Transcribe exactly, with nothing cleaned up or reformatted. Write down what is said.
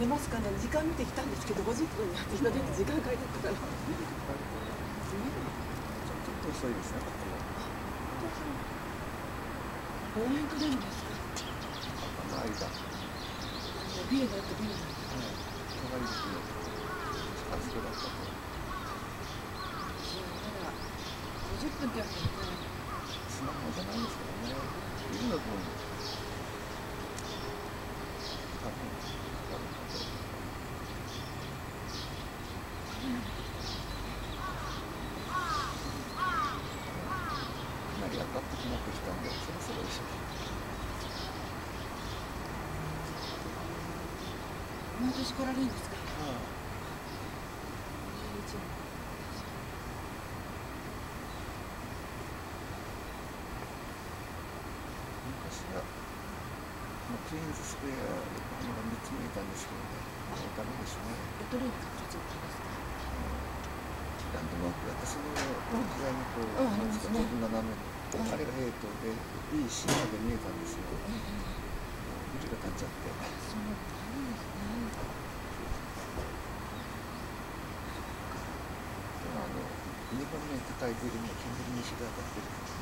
出ますかね。時間見てきたんですけど、ごじゅっぷんに今出て時間書いてたから。ちょっと遅いですね。 応援くれるんですか。 あの間。 ビルがあってビルが。 隣ですね。あそこだったと。 いや、まだごじゅっぷんってやつね。 スマホじゃないですからね。ビルの分。多分。多分。かなり当たってきなってきたんで、そろそろでしょう。 毎年来られるんですか。 ああ。昔はクイーンズスクエアがみっつ見えたんですけどね、もうダメですね。 どれにかかっちゃったんですか。 ランドマークがあって、その時代にこう、なんですか、ちょっと斜めに、あれが平等で、いいシーンまで見えたんですよ。ビルが建っちゃって。 そうなんですね。 でもあの、にほんめに高いビルに煙に日が当たってる。